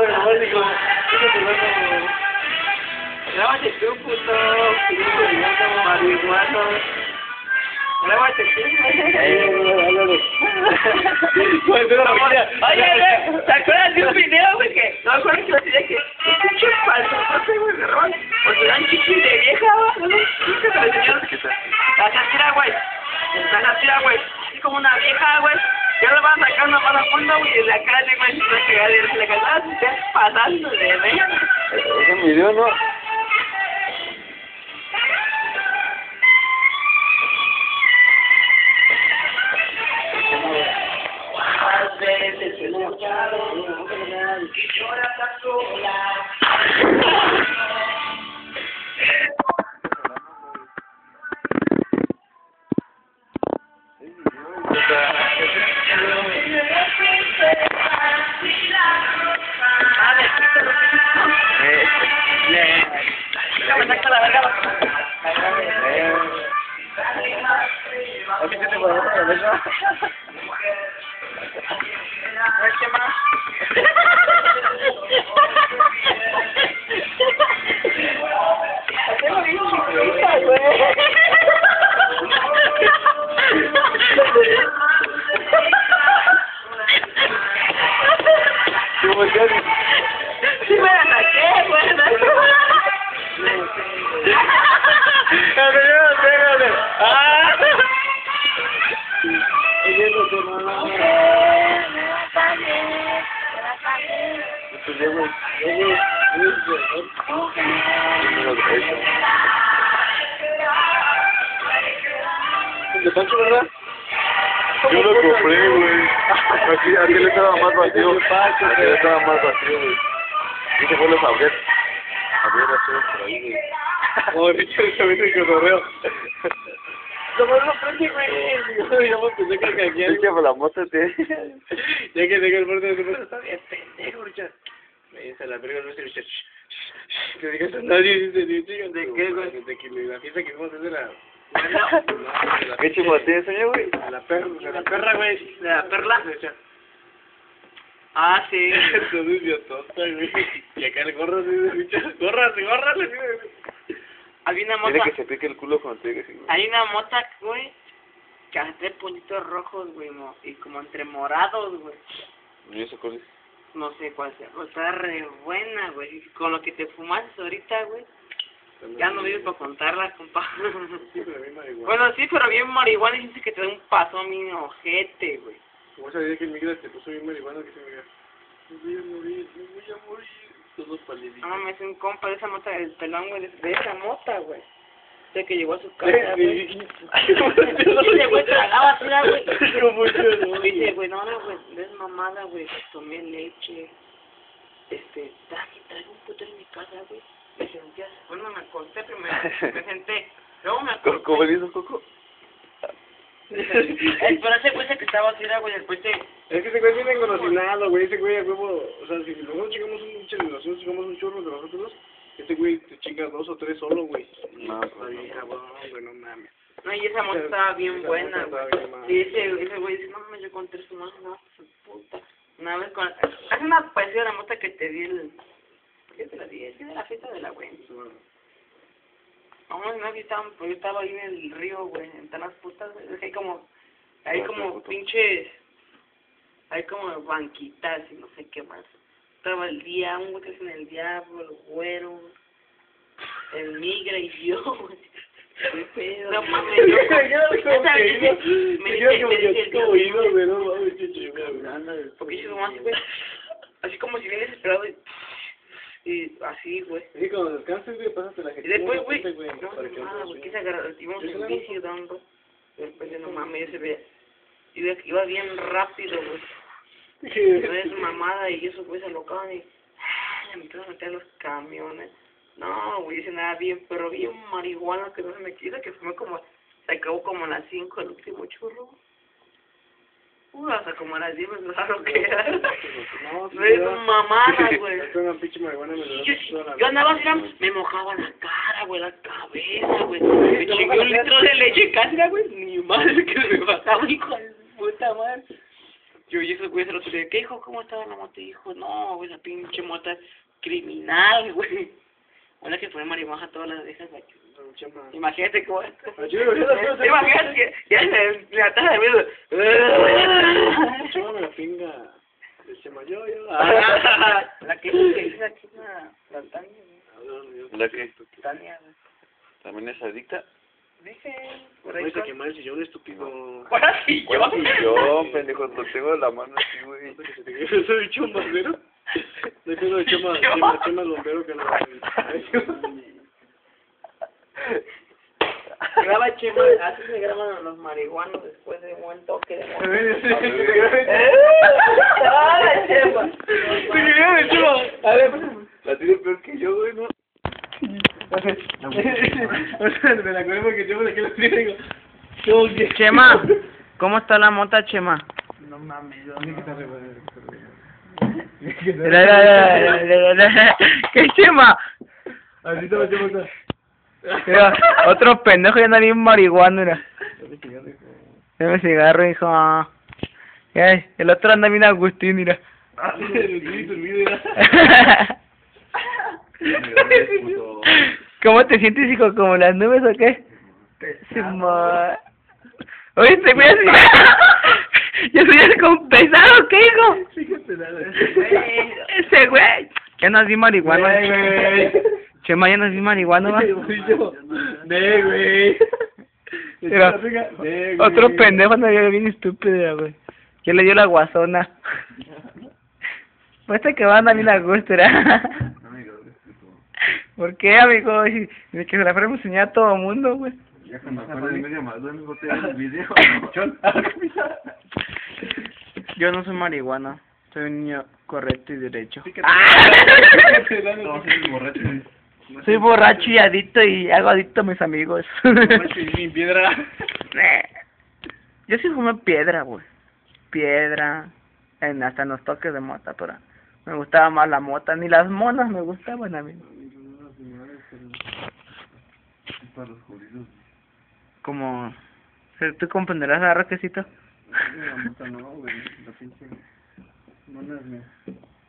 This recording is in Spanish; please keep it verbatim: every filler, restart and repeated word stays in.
Grábate tú, puto. Marihuano. Grábate tú, güey. Oye, güey, ¿te acuerdas de un video, güey? Que no me acuerdo que decía que pinche falso, no sé, güey, me roban. Porque dan chichis de vieja, güey. ¿No? La sátira, güey. La sátira, güey. Así como una vieja, güey. Ya lo van a sacar una mala punta, güey, y de la calle, güey, se va a cagar de la casa, se está pasando de verga. Es un video, ¿no? Más veces he luchado y lloras a solas. Sí me la saqué, güey. ¿De Pancho, verdad? Yo lo compré, güey. Aquí, aquí le estaba más vacío. Aquí le estaba más vacío, güey. Y se fue los Javier. Javier, así, por ahí, güey. Oh, bicho, ese bicho que correo. Nomás lo prende, güey. Ya me pensé que aquí. Es que por la moto te... Ya que tengo el borde de tu está bien pendejo, Richard. Me dice la verga, no se Richard. Que digas a nadie, dice, dice, ¿de qué, güey? De que la fiesta que fuimos es de la... ¿Qué chimote enseñó, güey? De la perra, de la perra, güey. De la perla. Ah, sí. Entonces yo tonta, güey. Y acá el gorro, sí, Richard. Górrase, górrase, güey. Había una mota. Tiene que se pique el culo cuando te diga así, güey. Hay una mota, güey, que hace puñitos rojos, güey, mo, y como entre morados, güey. ¿Y eso cuál es? No sé cuál sea, pero está re buena, güey. Con lo que te fumaste ahorita, güey. Ya no vives para contarla, compa. Sí, pero bien marihuana. Bueno, sí, pero bien marihuana y dice que te da un paso mi ojete, güey. Como esa idea que migra te puso bien marihuana que se migra. Me voy a morir, me voy a morir. Todos paliditos. No mames, es un compa de esa mota del pelón, güey, de, de esa mota, güey. Sé que llegó a su casa, güey. Dice, güey, tragaba tira, güey. Dice, güey, no, no, güey, es mamada, güey. Tomé leche. Este, traje, traje un puto en mi casa, güey. Me sentía, bueno, me acosté primero, me senté. Luego me acosté. ¿Cómo le hizo Coco? Pero ese güey se que estaba así, güey, después te... Es que ese güey viene engolosinado, güey. Ese güey a huevo. O sea, si nosotros chingamos un nosotros chingamos un churro de nosotros dos, este güey te chinga dos o tres solo, güey. No, pues no, cabrón, güey, no mames. No, y esa moto estaba bien Esa buena, moto güey. estaba bien mal. Y ese, ese güey dice, no mames, yo con tres más, no, su puta. Una vez con... Es una parecida a la moto que te di el... ¿Qué te la di? Es de la fiesta de la güey. Vamos, no, yo estaba, pues yo estaba ahí en el río, güey, en todas las putas, güey. Hay como... Hay como pinches... Hay como banquitas y no sé qué más. Estaba el día, un güey que es en el diablo, el güero, el migra y yo, güey. ¿Qué pedo? No mames, yo... Ya sabes, me dice, me dice el como ido, güey, no mames, qué chingado. porque yo como así, güey. Así como si vienes esperado y... Y así, güey. Sí, cuando descanses, güey, pásate la gente. Y después, güey, no, nada, güey, quise agarrar, íbamos en bici dando. Y después, no mames, ya se veía. Iba, iba bien rápido, güey. No es mamada y esos güey se alocaban y... Le empezaron a meter a los camiones. No, güey, ese nada bien, pero bien marihuana que no se me quita, que fumé como... Se acabó como a las cinco el último churro. Uh, hasta como a las diez me empezaron a bloquear. No, es mamada, güey. Yo, yo andaba así, me mojaba la cara, güey, la cabeza, güey. Me chingué un litro de leche casi, güey. Ni madre que me pasaba, hijo de puta madre. Yo y ese güey se lo tuve, ¿qué hijo? ¿Cómo estaba la mota? Y dijo, no, güey, esa pinche mota es criminal, güey. Una que pone marihuana a todas las viejas aquí. No, chema. Imagínate cómo es. Ayúdame, Imagínate que ya le la taja de miedo. Chema me la pinga. El chema, yo, yo. La que dice la china, la Tania. ¿La qué? Tania. ¿También es adicta? Dice, por No ahí. vais a quemar el sillón, estúpido. Ahora sí, yo. ¿Cuál yo, pendejo? Lo tengo en la mano así, güey. ¿Yo soy un bombero? No tengo el chema, chema, chema el bombero que no. Graba Chema, así se graban los marihuanos después de un buen toque de moto. ¡Ah, Chema! A ver, La tiene peor que yo, güey, ¿no? o sea, me la acuerdo porque yo me la quiero decir, digo, ¿cómo que? Chema, ¿cómo está la mota, Chema? No mames, yo no. ¿Qué Chema? Así te lo llevo. Mira, otro pendejo ya anda bien marihuana, mira. Dame cigarro, hijo. Ay, el otro anda bien Agustín, mira. ¿Cómo te sientes, hijo? ¿Como las nubes o qué? Pesado. Oye, te voy a decir. Yo soy así como pesado, ¿qué, hijo? Ese güey. Ya no es bien marihuana. Chema, ya no es bien marihuana, va. De, güey. Mira, otro pendejo anda bien estúpido, güey. ¿Quién le dio la guasona? Pues este que va a andar bien a gusto, ¿verdad? ¿Por qué, amigo? Y que se la fuéramos a enseñar a todo el mundo, güey. Ya cuando acuerdo de medio más, no me el video. Yo no soy marihuana. Soy un niño correcto y derecho. Soy borracho y adicto y hago adicto a mis amigos. Sin piedra. Yo sí fumé piedra, güey. Piedra. En, hasta en los toques de mota, pero me gustaba más la mota. Ni las monas me gustaban a mí. Para los jodidos. Como... ¿Tú comprenderás a Roquecito? La mota no, güey. La pinche... Monas,